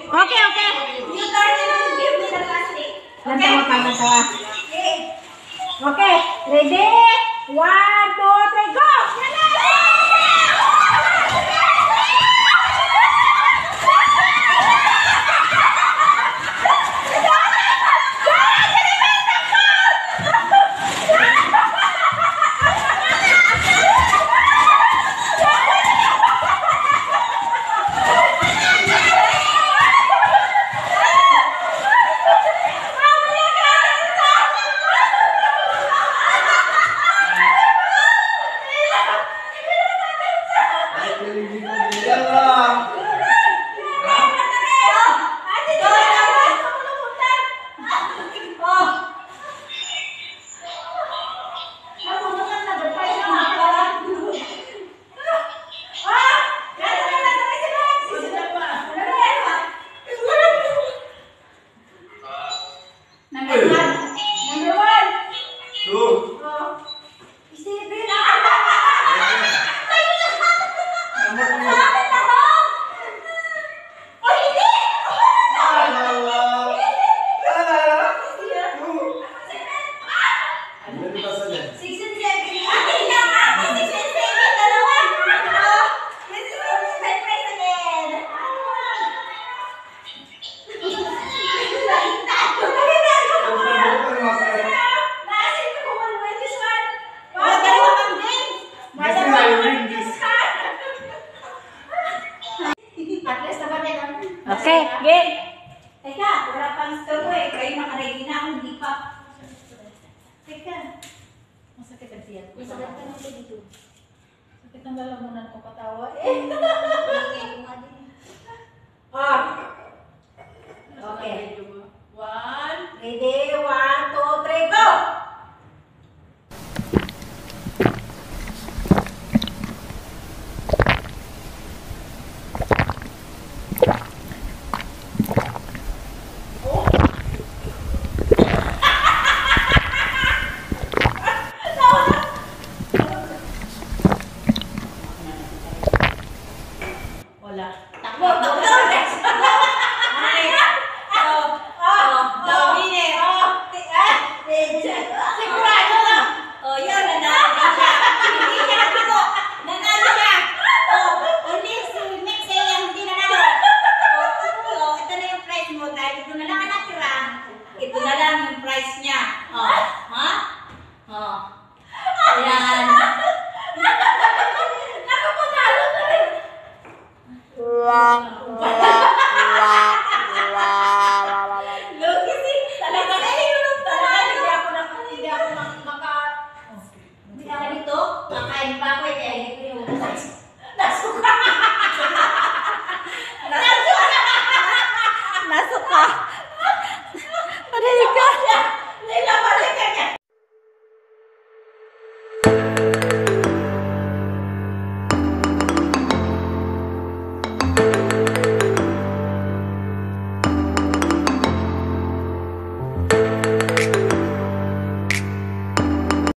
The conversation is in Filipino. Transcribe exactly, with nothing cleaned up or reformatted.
Okay, okay. You turn and give me the plastic. Okay. Okay, ready? One, two, three, go! Okay, game. Teka, wala pang store eh. Kayo nakaready na ako, hindi pa. Teka. Masakit ang siya. Masakit ka nung dito. Sakit ang lalamunan ko katawa eh.